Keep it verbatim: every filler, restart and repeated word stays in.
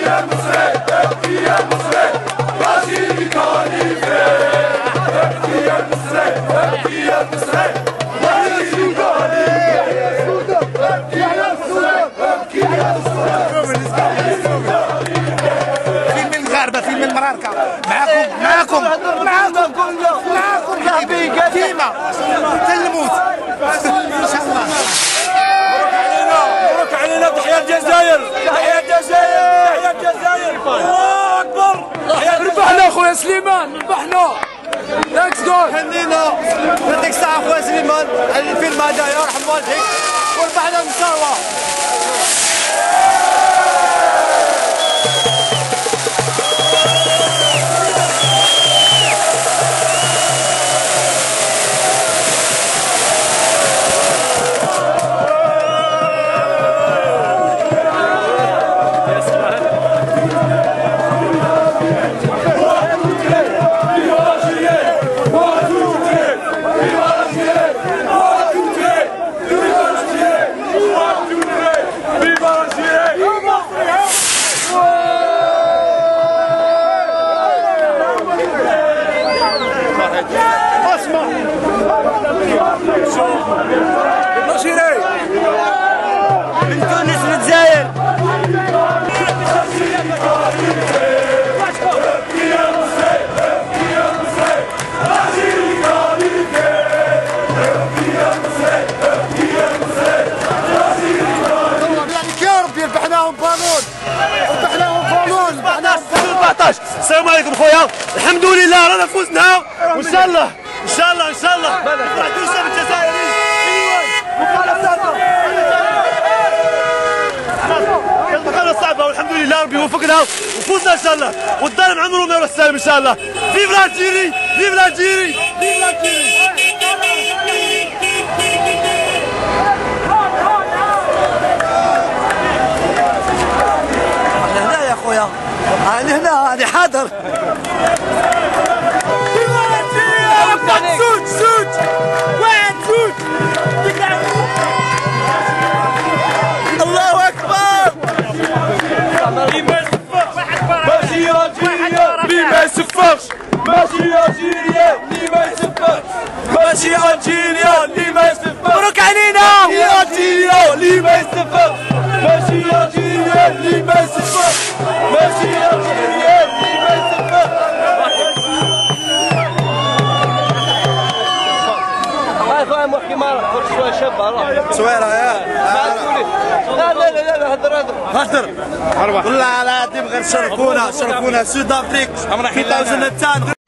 فيلم المغاربه فيلم المراركه معاكم معاكم معاكم معاكم ديما حتى الموت ان شاء الله. مبروك علينا تحيا الجزائر تحيا الجزائر تحيا الجزائر الله اكبر. ربحنا خويا سليمان ربحنا. ليتس جو. هنينا يعطيك الصحة خويا سليمان على الفيلم هذايا يرحم والديك وربحنا ان شاء الله. من تونس للجزائر. يا ربي ربحناهم بالون ربحناهم بالون أربعطاش. السلام عليكم خويا الحمد لله رانا فزنا وان شاء الله ان شاء الله ان شاء الله نفرح توصل الجزائري. كانت صعبه والحمد لله ربي وفقنا وفزنا ان شاء الله والظالم عمره ما يروح سالم ان شاء الله. فيف لالجيري فيف لالجيري فيف لالجيري. احنا هنا يا خويا انا هنا انا حاضر. سوت سوت واحد سوت. الله اكبر. ماشي الجيريا اللي ما يصفرش ماشي الجيريا اللي ما يصفرش ماشي الجيريا اللي ما يصفرش. مبروك علينا. ماشي الجيريا اللي ما يصفرش ماشي الجيريا اللي ما يصفرش ماشي الجيريا اللي ما يصفرش. هاي خويا محكي ما شويه شابه صويره يا لا لا لا لا هدر هدر هدر والله العظيم غير شرفونا شرفونا سود افريك ألفين وعشرة.